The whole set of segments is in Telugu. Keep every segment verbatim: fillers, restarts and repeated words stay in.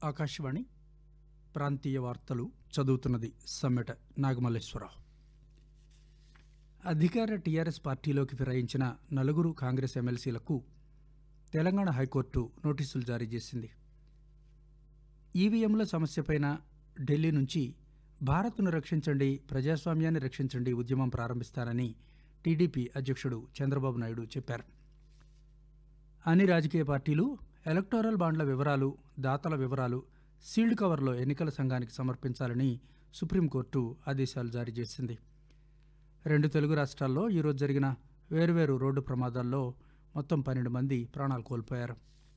ఆకాశవాణి ప్రాంతీయ వార్తలు చదువుతున్నది సమ్మెట నాగమల్లేశ్వరరావు. అధికార టీఆర్ఎస్ పార్టీలోకి ఫిరాయించిన నలుగురు కాంగ్రెస్ ఎమ్మెల్సీలకు తెలంగాణ హైకోర్టు నోటీసులు జారీ చేసింది. ఈవీఎంల సమస్యపైన ఢిల్లీ నుంచి భారత్ను రక్షించండి, ప్రజాస్వామ్యాన్ని రక్షించండి ఉద్యమం ప్రారంభిస్తారని టీడీపీ అధ్యక్షుడు చంద్రబాబు నాయుడు చెప్పారు. అన్ని రాజకీయ పార్టీలు ఎలక్టోరల్ బాండ్ల వివరాలు, దాతల వివరాలు సీల్డ్ కవర్లో ఎన్నికల సంఘానికి సమర్పించాలని సుప్రీంకోర్టు ఆదేశాలు జారీ చేసింది. రెండు తెలుగు రాష్ట్రాల్లో ఈరోజు జరిగిన వేర్వేరు రోడ్డు ప్రమాదాల్లో మొత్తం పన్నెండు మంది ప్రాణాలు కోల్పోయారు.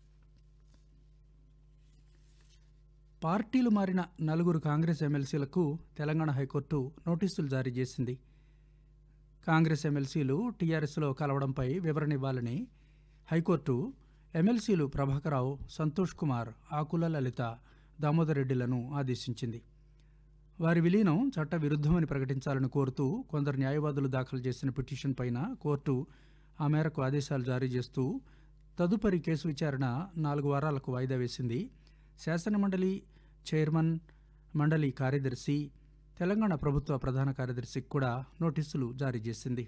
పార్టీలు మారిన నలుగురు కాంగ్రెస్ ఎమ్మెల్సీలకు తెలంగాణ హైకోర్టు నోటీసులు జారీ చేసింది. కాంగ్రెస్ ఎమ్మెల్సీలు టీఆర్ఎస్లో కలవడంపై వివరణ ఇవ్వాలని హైకోర్టు ఎమ్మెల్సీలు ప్రభాకరరావు, సంతోష్ కుమార్, ఆకుల లలిత, దామోదర్ రెడ్డిలను ఆదేశించింది. వారి విలీనం చట్ట విరుద్ధమని ప్రకటించాలని కోరుతూ కొందరు న్యాయవాదులు దాఖలు చేసిన పిటిషన్ పైన కోర్టు ఆ మేరకు ఆదేశాలు జారీ చేస్తూ తదుపరి కేసు విచారణ నాలుగు వారాలకు వాయిదా వేసింది. శాసనమండలి చైర్మన్, మండలి కార్యదర్శి, తెలంగాణ ప్రభుత్వ ప్రధాన కార్యదర్శికి కూడా నోటీసులు జారీ చేసింది.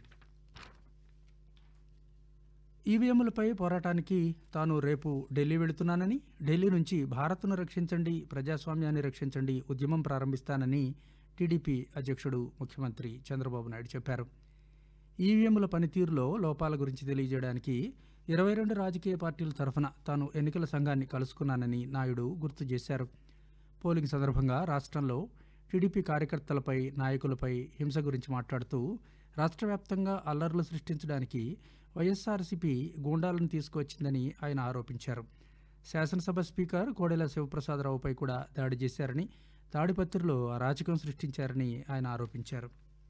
ఈవీఎంలపై పోరాటానికి తాను రేపు ఢిల్లీ వెళుతున్నానని, ఢిల్లీ నుంచి భారత్ను రక్షించండి, ప్రజాస్వామ్యాన్ని రక్షించండి ఉద్యమం ప్రారంభిస్తానని టీడీపీ అధ్యక్షుడు ముఖ్యమంత్రి చంద్రబాబు నాయుడు చెప్పారు. ఈవీఎంల పనితీరులో లోపాల గురించి తెలియజేయడానికి ఇరవై రెండు రాజకీయ పార్టీల తరఫున తాను ఎన్నికల సంఘాన్ని కలుసుకున్నానని నాయుడు గుర్తు చేశారు. పోలింగ్ సందర్భంగా రాష్ట్రంలో టీడీపీ కార్యకర్తలపై, నాయకులపై హింస గురించి మాట్లాడుతూ రాష్ట్ర వ్యాప్తంగా అల్లర్లు సృష్టించడానికి వైఎస్ఆర్సీపీ గూండాలను తీసుకువచ్చిందని ఆయన ఆరోపించారు. శాసనసభ స్పీకర్ కోడెల శివప్రసాదరావుపై కూడా దాడి చేశారని, తాడిపత్రిలో అరాచకం సృష్టించారని ఆయన ఆరోపించారు.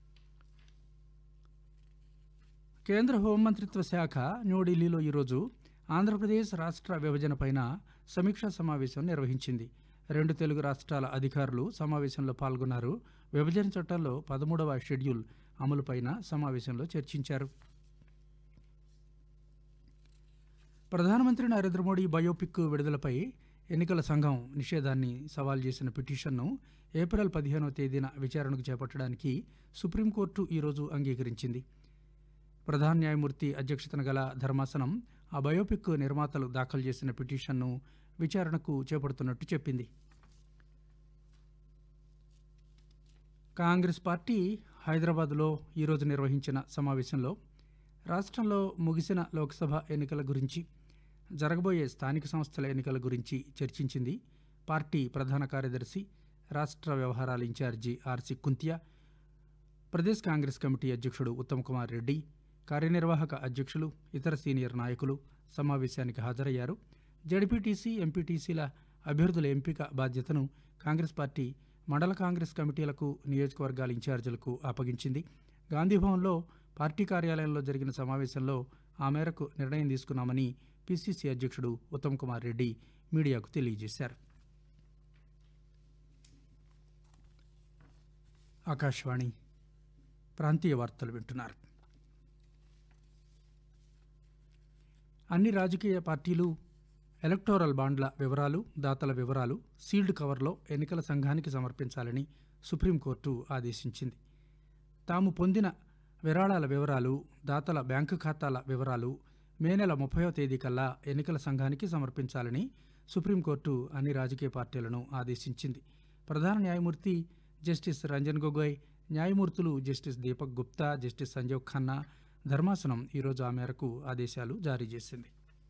కేంద్ర హోంమంత్రిత్వ శాఖ న్యూఢిల్లీలో ఈరోజు ఆంధ్రప్రదేశ్ రాష్ట్ర విభజనపైన సమీక్షా సమావేశం నిర్వహించింది. రెండు తెలుగు రాష్ట్రాల అధికారులు సమావేశంలో పాల్గొన్నారు. విభజన చట్టంలో పదమూడవ షెడ్యూల్ అమలుపైన సమావేశంలో చర్చించారు. ప్రధానమంత్రి నరేంద్ర మోడీ బయోపిక్ విడుదలపై ఎన్నికల సంఘం నిషేధాన్ని సవాల్ చేసిన పిటిషన్ను ఏప్రిల్ పదిహేనవ తేదీన విచారణకు చేపట్టడానికి సుప్రీంకోర్టు ఈరోజు అంగీకరించింది. ప్రధాన న్యాయమూర్తి అధ్యక్షతన గల ధర్మాసనం ఆ బయోపిక్ నిర్మాతలు దాఖలు చేసిన పిటిషన్ను విచారణకు చేపడుతున్నట్టు చెప్పింది. కాంగ్రెస్ పార్టీ హైదరాబాద్లో ఈరోజు నిర్వహించిన సమావేశంలో రాష్ట్రంలో ముగిసిన లోక్సభ ఎన్నికల గురించి, జరగబోయే స్థానిక సంస్థల ఎన్నికల గురించి చర్చించింది. పార్టీ ప్రధాన కార్యదర్శి, రాష్ట్ర వ్యవహారాల in-charge RC Kuntia, Pradesh Congress committee అధ్యక్షుడు ఉత్తమ్ కుమార్ రెడ్డి, కార్యనిర్వాహక అధ్యక్షులు, ఇతర సీనియర్ నాయకులు సమావేశానికి హాజరయ్యారు. జడ్పీటీసీ, ఎంపీటీసీల అభ్యర్థుల ఎంపిక బాధ్యతను కాంగ్రెస్ పార్టీ మండల కాంగ్రెస్ కమిటీలకు, నియోజకవర్గాల ఇన్ఛార్జీలకు అప్పగించింది. గాంధీభవన్లో పార్టీ కార్యాలయంలో జరిగిన సమావేశంలో ఆ మేరకు నిర్ణయం తీసుకున్నామని పీసీసీ అధ్యక్షుడు ఉత్తమ్ కుమార్ రెడ్డి మీడియాకు తెలియజేశారు. ఆకాశవాణి ప్రాంతీయ వార్తలు వింటున్నారు. అన్ని రాజకీయ పార్టీలు ఎలక్టోరల్ బాండ్ల వివరాలు, దాతల వివరాలు సీల్డ్ కవర్లో ఎన్నికల సంఘానికి సమర్పించాలని సుప్రీంకోర్టు ఆదేశించింది. తాము పొందిన విరాళాల వివరాలు, దాతల బ్యాంకు ఖాతాల వివరాలు మే నెల ముప్పైవ తేదీ కల్లా ఎన్నికల సంఘానికి సమర్పించాలని సుప్రీంకోర్టు అన్ని రాజకీయ పార్టీలను ఆదేశించింది. ప్రధాన న్యాయమూర్తి జస్టిస్ రంజన్ గొగోయ్, న్యాయమూర్తులు జస్టిస్ దీపక్ గుప్తా, జస్టిస్ సంజీవ్ ఖన్నా ధర్మాసనం ఈరోజు ఆ మేరకు ఆదేశాలు జారీ చేసింది.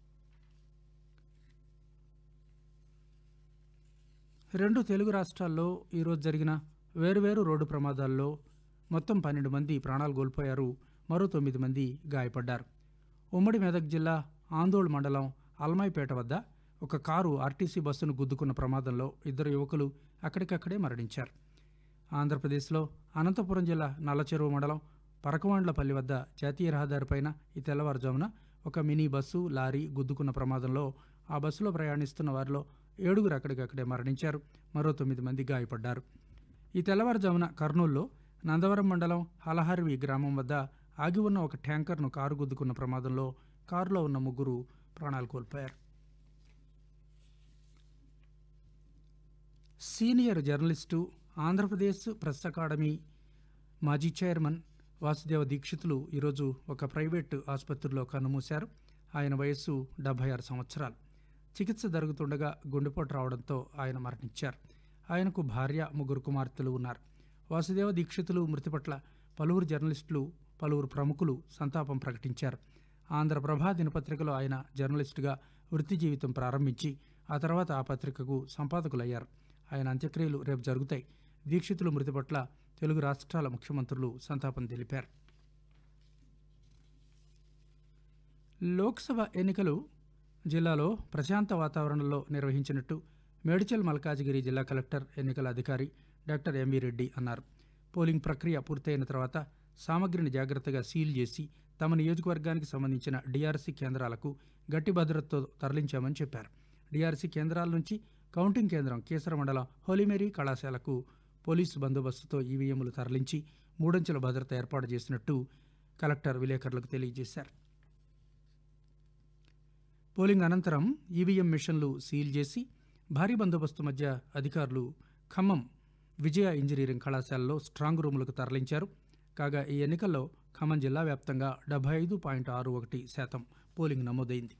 రెండు తెలుగు రాష్ట్రాల్లో ఈరోజు జరిగిన వేరువేరు రోడ్డు ప్రమాదాల్లో మొత్తం పన్నెండు మంది ప్రాణాలు కోల్పోయారు. మరో తొమ్మిది మంది గాయపడ్డారు. ఉమ్మడి మెదక్ జిల్లా ఆందోళ్ మండలం అల్మాయిపేట వద్ద ఒక కారు ఆర్టీసీ బస్సును గుద్దుకున్న ప్రమాదంలో ఇద్దరు యువకులు అక్కడికక్కడే మరణించారు. ఆంధ్రప్రదేశ్లో అనంతపురం జిల్లా నల్లచెరువు మండలం పరకవాండ్లపల్లి వద్ద జాతీయ రహదారిపైన ఈ తెల్లవారుజామున ఒక మినీ బస్సు, లారీ గుద్దుకున్న ప్రమాదంలో ఆ బస్సులో ప్రయాణిస్తున్న వారిలో ఏడుగురు అక్కడికక్కడే మరణించారు. మరో తొమ్మిది మంది గాయపడ్డారు. ఈ తెల్లవారుజామున కర్నూలులో నందవరం మండలం హలహర్వి గ్రామం వద్ద ఆగి ఉన్న ఒక ట్యాంకర్ను కారు గుద్దుకున్న ప్రమాదంలో కారులో ఉన్న ముగ్గురు ప్రాణాలు కోల్పోయారు. Senior journalist, Andhra Pradesh press academy మాజీ చైర్మన్ వాసుదేవ దీక్షితులు ఈరోజు ఒక ప్రైవేటు ఆసుపత్రిలో కన్నుమూశారు. ఆయన వయస్సు డెబ్బై ఆరు సంవత్సరాలు. చికిత్స జరుగుతుండగా గుండెపోటు రావడంతో ఆయన మరణించారు. ఆయనకు భార్య, ముగ్గురు కుమార్తెలు ఉన్నారు. వాసుదేవ దీక్షితులు మృతి పట్ల పలువురు జర్నలిస్టులు, పలువురు ప్రముఖులు సంతాపం ప్రకటించారు. ఆంధ్రప్రభ దినపత్రికలో ఆయన జర్నలిస్టుగా వృత్తి జీవితం ప్రారంభించి ఆ తర్వాత ఆ పత్రికకు సంపాదకులయ్యారు. ఆయన అంత్యక్రియలు రేపు జరుగుతాయి. దీక్షితులు మృతి పట్ల తెలుగు రాష్ట్రాల ముఖ్యమంత్రులు సంతాపం తెలిపారు. లోక్సభ ఎన్నికలు జిల్లాలో ప్రశాంత వాతావరణంలో నిర్వహించినట్టు మేడ్చల్ మల్కాజిగిరి జిల్లా కలెక్టర్, ఎన్నికల అధికారి డాక్టర్ ఎంవీ రెడ్డి అన్నారు. పోలింగ్ ప్రక్రియ పూర్తయిన తర్వాత సామగ్రిని జాగ్రత్తగా సీల్ చేసి తమ నియోజకవర్గానికి సంబంధించిన డీఆర్సీ కేంద్రాలకు గట్టి భద్రతతో తరలించామని చెప్పారు. డీఆర్సీ కేంద్రాల నుంచి కౌంటింగ్ కేంద్రం కీసర మండలం హోలీమేరీ కళాశాలకు పోలీసు బందోబస్తుతో ఈవీఎంలు తరలించి మూడంచెల భద్రత ఏర్పాటు చేసినట్టు కలెక్టర్ విలేకరులకు తెలియజేశారు. పోలింగ్ అనంతరం ఈవీఎం మిషన్లు సీల్ చేసి భారీ బందోబస్తు మధ్య అధికారులు ఖమ్మం విజయ ఇంజనీరింగ్ కళాశాలలో స్ట్రాంగ్ రూములకు తరలించారు. కాగా ఈ ఎన్నికల్లో ఖమ్మం జిల్లా వ్యాప్తంగా డెబ్బై ఐదు పాయింట్ ఆరు ఒకటి శాతం పోలింగ్ నమోదైంది.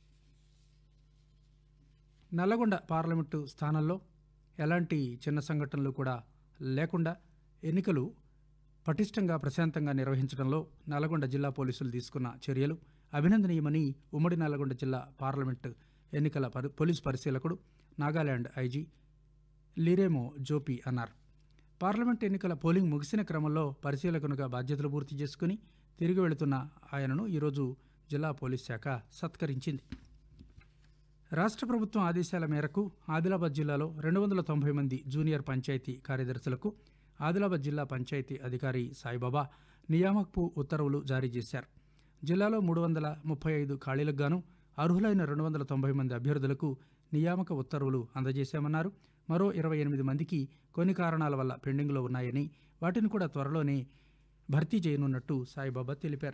నల్లగొండ పార్లమెంటు స్థానంలో ఎలాంటి చిన్న సంఘటనలు కూడా లేకుండా ఎన్నికలు పటిష్టంగా, ప్రశాంతంగా నిర్వహించడంలో నల్లగొండ జిల్లా పోలీసులు తీసుకున్న చర్యలు అభినందనీయమని ఉమ్మడి నల్లగొండ జిల్లా పార్లమెంటు ఎన్నికల పరి పోలీసు పరిశీలకుడు, నాగాలాండ్ ఐజీ లిరేమో జోపి అన్నారు. పార్లమెంట్ ఎన్నికల పోలింగ్ ముగిసిన క్రమంలో పరిశీలకునిగా బాధ్యతలు పూర్తి చేసుకుని తిరిగి వెళుతున్న ఆయనను ఈరోజు జిల్లా పోలీస్ శాఖ సత్కరించింది. రాష్ట్ర ప్రభుత్వం ఆదేశాల మేరకు ఆదిలాబాద్ జిల్లాలో రెండు వందల తొంభై మంది జూనియర్ పంచాయతీ కార్యదర్శులకు ఆదిలాబాద్ జిల్లా పంచాయతీ అధికారి సాయిబాబా నియామకపు ఉత్తర్వులు జారీ చేశారు. జిల్లాలో మూడు వందల ముప్పై ఐదు ఖాళీలకు గాను అర్హులైన రెండు వందల తొంభై మంది అభ్యర్థులకు నియామక ఉత్తర్వులు అందజేశామన్నారు. మరో ఇరవై ఎనిమిది మందికి కొన్ని కారణాల వల్ల పెండింగ్లో ఉన్నాయని, వాటిని కూడా త్వరలోనే భర్తీ చేయనున్నట్టు సాయిబాబా తెలిపారు.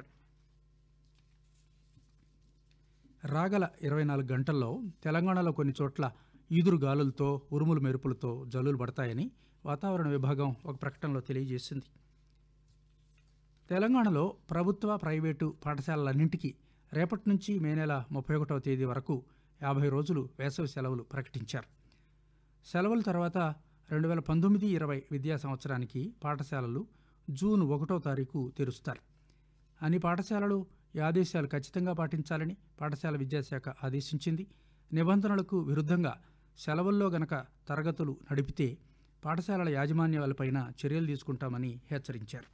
రాగల ఇరవై నాలుగు గంటల్లో తెలంగాణలో కొన్ని చోట్ల ఈదురు గాలులతో, ఉరుములు మెరుపులతో జల్లులు పడతాయని వాతావరణ విభాగం ఒక ప్రకటనలో తెలియజేసింది. తెలంగాణలో ప్రభుత్వ, ప్రైవేటు పాఠశాలలన్నింటికీ రేపటి నుంచి మే నెల ముప్పై ఒకటవ తేదీ వరకు యాభై రోజులు వేసవి సెలవులు ప్రకటించారు. సెలవుల తర్వాత రెండు వేల పంతొమ్మిది ఇరవై విద్యా సంవత్సరానికి పాఠశాలలు జూన్ ఒకటో తారీఖు తెరుస్తారు. అన్ని పాఠశాలలు ఈ ఆదేశాలు ఖచ్చితంగా పాటించాలని పాఠశాల విద్యాశాఖ ఆదేశించింది. నిబంధనలకు విరుద్ధంగా సెలవుల్లో గనక తరగతులు నడిపితే పాఠశాలల యాజమాన్యాలపైన చర్యలు తీసుకుంటామని హెచ్చరించారు.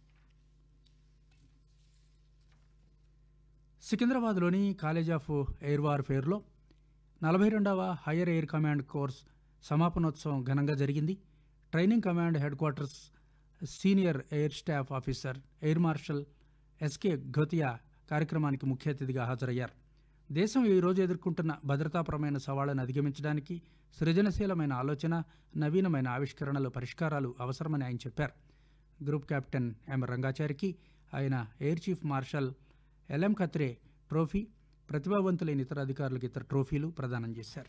సికింద్రాబాద్లోని కాలేజ్ ఆఫ్ ఎయిర్ వార్ఫేర్లో నలభై రెండవ హయ్యర్ ఎయిర్ కమాండ్ కోర్స్ సమాపనోత్సవం ఘనంగా జరిగింది. Training command head quarters senior air staff officer air marshal SK Ghotia కార్యక్రమానికి ముఖ్య అతిథిగా హాజరయ్యారు. దేశం ఈరోజు ఎదుర్కొంటున్న భద్రతాపరమైన సవాళ్లను అధిగమించడానికి సృజనశీలమైన ఆలోచన, నవీనమైన ఆవిష్కరణలు, పరిష్కారాలు అవసరమని ఆయన చెప్పారు. గ్రూప్ కెప్టెన్ ఎం రంగాచారికి ఆయన air chief marshal LM Khatre trophy, ప్రతిభావంతులైన ఇతర అధికారులకు ఇతర ట్రోఫీలు ప్రదానం చేశారు.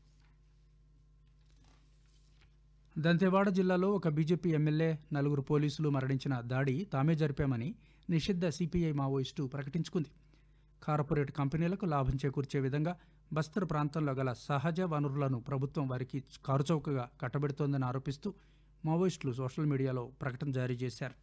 దంతెవాడ జిల్లాలో ఒక బీజేపీ ఎమ్మెల్యే, నలుగురు పోలీసులు మరణించిన దాడి తామే జరిపామని నిషిద్ధ సిపిఐ మావోయిస్టు ప్రకటించుకుంది. కార్పొరేట్ కంపెనీలకు లాభం చేకూర్చే విధంగా బస్తర్ ప్రాంతంలో గల సహజ వనరులను ప్రభుత్వం వారికి కారుచౌకగా కట్టబెడుతోందని ఆరోపిస్తూ మావోయిస్టులు సోషల్ మీడియాలో ప్రకటన జారీ చేశారు.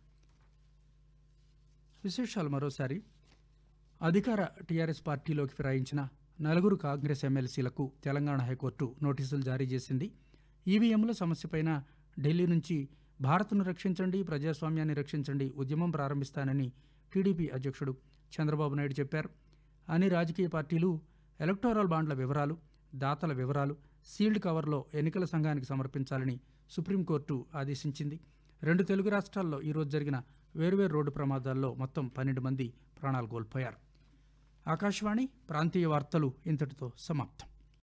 విశేషాలు మరోసారి. అధికార టీఆర్ఎస్ పార్టీలోకి ఫిరాయించిన నలుగురు కాంగ్రెస్ ఎమ్మెల్సీలకు తెలంగాణ హైకోర్టు నోటీసులు జారీ చేసింది. ఈవీఎంల సమస్యపైన ఢిల్లీ నుంచి భారత్ను రక్షించండి, ప్రజాస్వామ్యాన్ని రక్షించండి ఉద్యమం ప్రారంభిస్తానని టీడీపీ అధ్యక్షుడు చంద్రబాబు నాయుడు చెప్పారు. అన్ని రాజకీయ పార్టీలు ఎలక్టోరల్ బాండ్ల వివరాలు, దాతల వివరాలు సీల్డ్ కవర్లో ఎన్నికల సంఘానికి సమర్పించాలని సుప్రీంకోర్టు ఆదేశించింది. రెండు తెలుగు రాష్ట్రాల్లో ఈరోజు జరిగిన వేర్వేరు రోడ్డు ప్రమాదాల్లో మొత్తం పన్నెండు మంది ప్రాణాలు కోల్పోయారు. ఆకాశవాణి ప్రాంతీయ వార్తలు ఇంతటితో సమాప్తం.